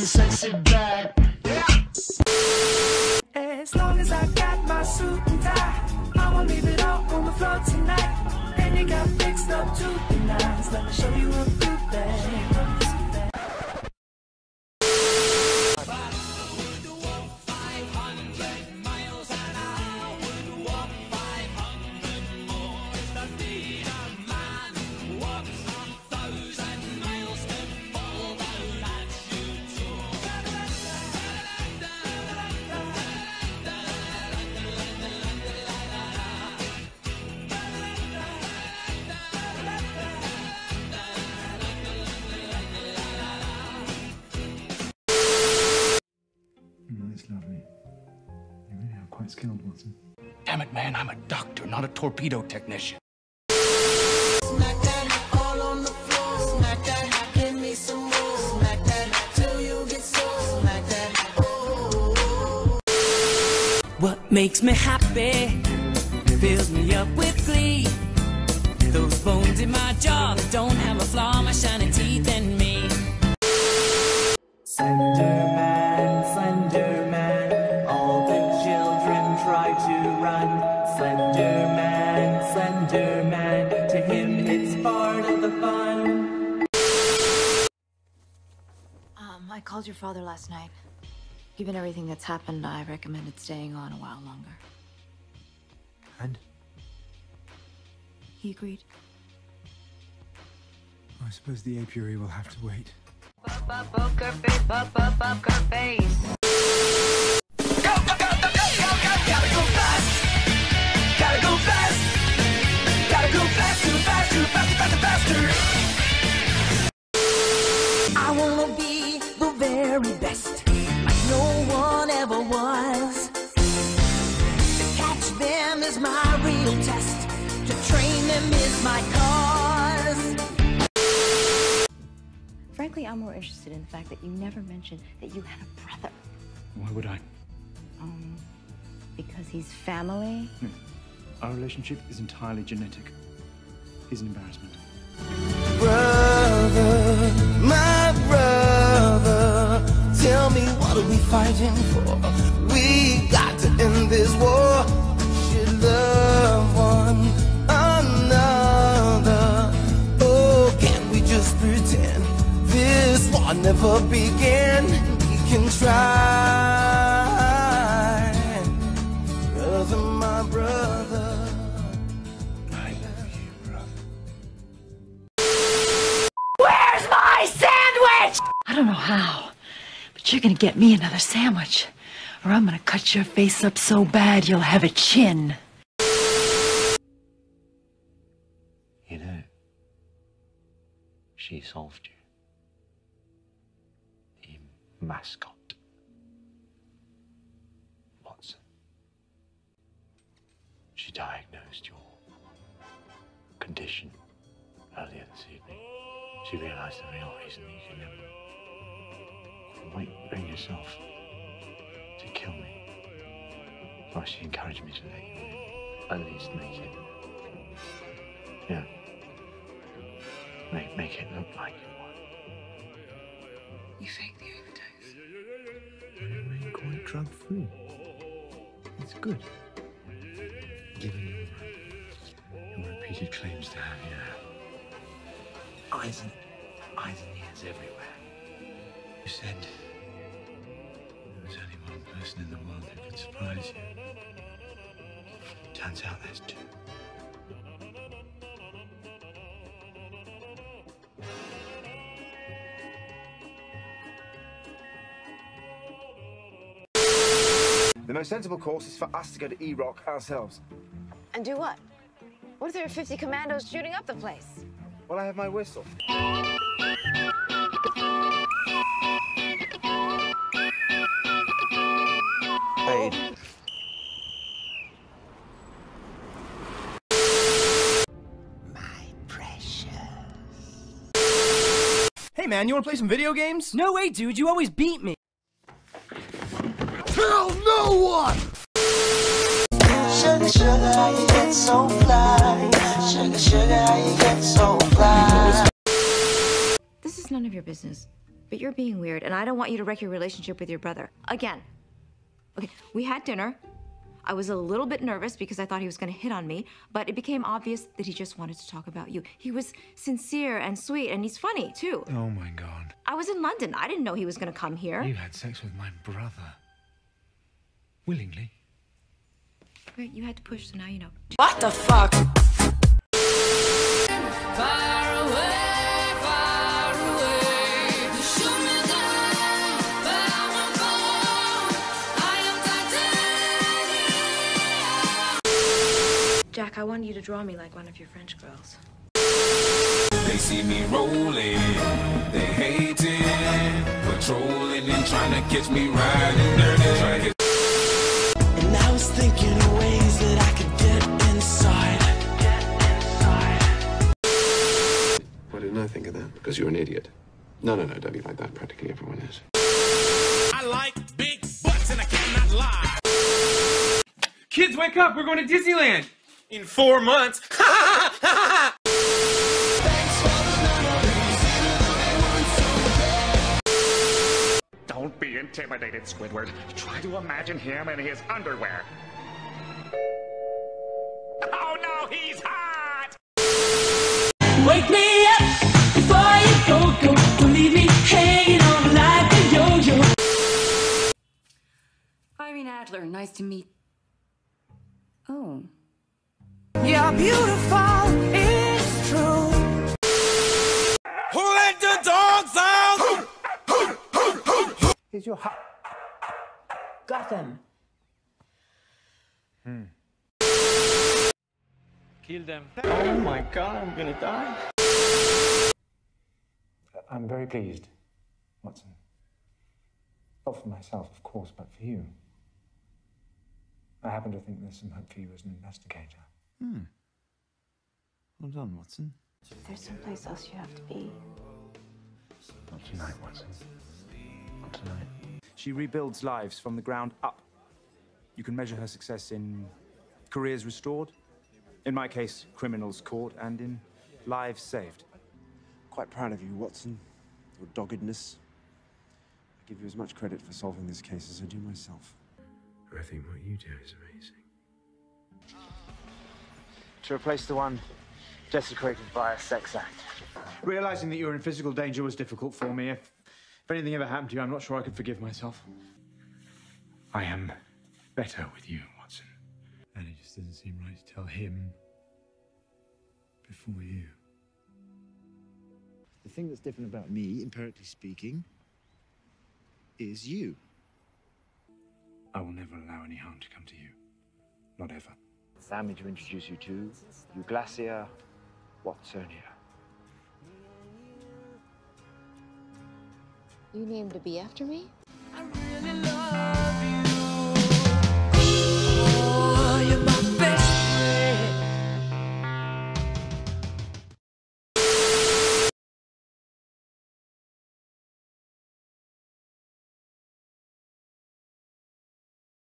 sexy back. Yeah. As long as I got my suit and tie, I'ma leave it all on the floor tonight. And you got fixed up to the nines. Let me show you a good thing. That's lovely. You really are quite skilled, Watson. Damn it, man, I'm a doctor, not a torpedo technician. Smack that all on the floor. Smack that, give me some more. Smack that till you get sore. Smack that. Oh. What makes me happy fills me up with glee. Those bones in my jaw that don't have a flaw, my shining teeth and me. Slender man, all the children try to run. Slender man, to him it's part of the fun. I called your father last night. Given everything that's happened, I recommended staying on a while longer. And? He agreed. I suppose the apiary will have to wait. Poker face, poker face. Go, go, go, go, go, go, go, gotta go fast. Gotta go fast. Gotta go faster, faster, faster, faster, faster. I wanna be the very best, like no one ever was. To catch them is my real test. To train them is my cause. Frankly, I'm more interested in the fact that you never mentioned that you had a brother. Why would I? Because he's family? No. Our relationship is entirely genetic. He's an embarrassment. Brother, my brother, tell me what are we fighting for? We got to end this war. Should love one another. Oh, can we just pretend this war never began? We can try. Brother, my brother, I love you, brother. Where's my sandwich? I don't know how, but you're gonna get me another sandwich, or I'm gonna cut your face up so bad you'll have a chin. You know, she solved you. The mascot. Watson. She diagnosed your condition earlier this evening. She realized the real reason you can never quite bring yourself to kill me. Why she encouraged me to let you at least make it. Yeah. Make it look like you won. You faked the overdose. I may call it drug-free. It's good. Given your repeated claims to have your eyes and ears everywhere. You said there was only one person in the world who could surprise you. Turns out there's two. The most sensible course is for us to go to E-Rock ourselves. And do what? What if there are 50 commandos shooting up the place? Well, I have my whistle. Paid. my precious. Hey man, you wanna play some video games? No way, dude, you always beat me. Tell no one! Sugar, sugar, how you get so fly? Sugar, sugar, how you get so fly? This is none of your business. But you're being weird, and I don't want you to wreck your relationship with your brother. Again. Okay, we had dinner. I was a little bit nervous because I thought he was going to hit on me, but it became obvious that he just wanted to talk about you. He was sincere and sweet, and he's funny, too. Oh, my God. I was in London. I didn't know he was going to come here. You had sex with my brother. Willingly. Great, you had to push, so now you know. What the fuck? Jack, I want you to draw me like one of your French girls. They see me rolling, they hate it, patrolling and trying to catch me riding dirty. And I was thinking of ways that I could get inside. Why didn't I think of that? Because you're an idiot. No, don't be like that. Practically everyone is. I like big butts and I cannot lie. Kids, wake up! We're going to Disneyland! In 4 months! Don't be intimidated, Squidward. Try to imagine him in his underwear. Oh no, he's hot! Wake me up before you go. Don't leave me hanging on like a yo-yo. Irene Adler, nice to meet. Oh. You're beautiful, it's true. Who let the dogs out? Is your heart? Gotham. Kill them. Oh my God, I'm gonna die. I'm very pleased, Watson. Not for myself, of course, but for you. I happen to think there's some hope for you as an investigator. Well done, Watson. There's someplace else you have to be. Not tonight, Watson. Not tonight. She rebuilds lives from the ground up. You can measure her success in careers restored, in my case, criminals caught, and in lives saved. Quite proud of you, Watson. Your doggedness. I give you as much credit for solving this case as I do myself. I think what you do is amazing. To replace the one desecrated by a sex act. Realizing that you were in physical danger was difficult for me. If anything ever happened to you, I'm not sure I could forgive myself. I am better with you, Watson. And it just doesn't seem right to tell him before you. The thing that's different about me, empirically speaking, is you. I will never allow any harm to come to you. Not ever. Allow me to introduce you to Euglacia Watsonia. You named a bee after me?